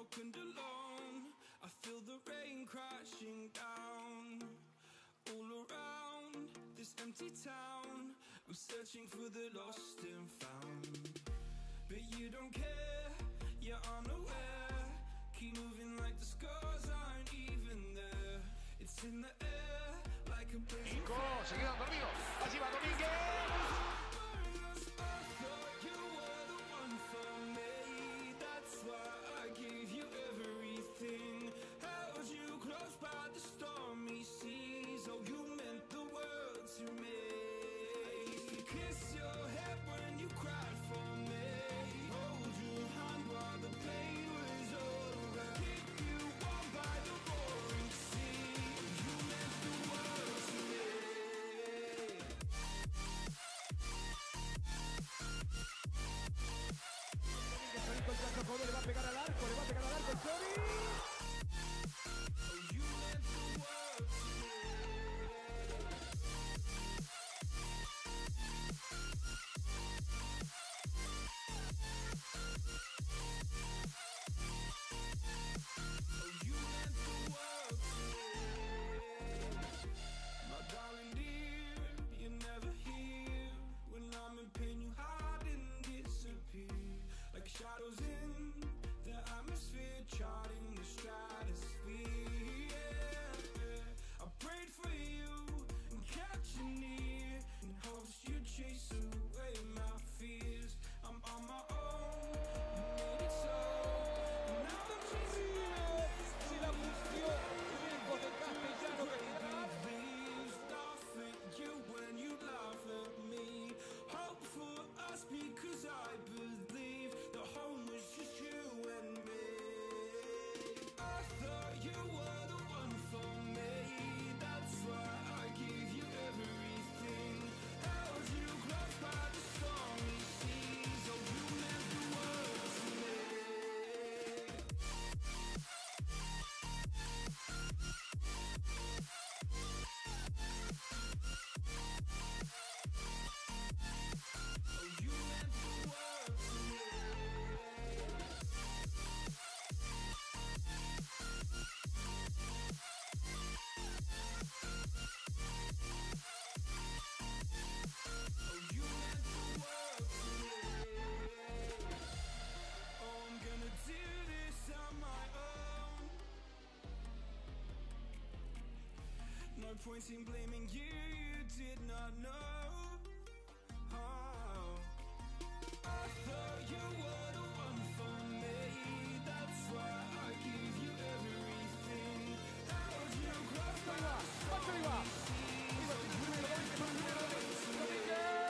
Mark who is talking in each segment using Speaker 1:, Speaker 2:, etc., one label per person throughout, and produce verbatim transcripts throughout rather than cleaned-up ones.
Speaker 1: broken and alone. I feel the rain crashing down all around this empty town. I'm searching for the lost and found, but you don't care, you're unaware. Keep moving like the scars aren't even there. It's in the air like a blazing
Speaker 2: Nico, se quedan dormidos. Así va Domínguez.
Speaker 1: Held you close by the stormy seas. Oh, you meant the world to me. I used to kiss your head when you cried for me. Hold your hand while the pain was over. Keep you warm by the roaring sea. Oh, you meant the world to me.
Speaker 3: Le va a pegar al arco, le va a pegar al arco el Chori.
Speaker 1: Like shadows in the atmosphere, charting the stratosphere. Yeah. I prayed for you and kept you near in hopes you'd chase away my fears. I'm on my own, you made it so. And now I'm chasing my
Speaker 3: Si la bustió Tiempo del Castellano que
Speaker 1: leaves. Laugh at you when you laugh at me. Hope for us because I believe the home was just you and me. I thought you were the one for me. That's why I gave you everything. Held you close by the stormy seas. Oh, you meant the world to me. Oh, you meant the world to me. Oh, you meant the world to me. Oh, I'm gonna do this on my own. No point in blaming you, you did not know. Oh, I thought you were the one for me. That's why I gave you everything. Held you close by the stormy seas. Oh, you meant the world to me.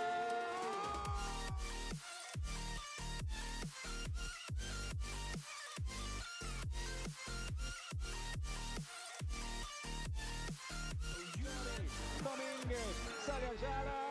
Speaker 3: Domínguez sale Ayala.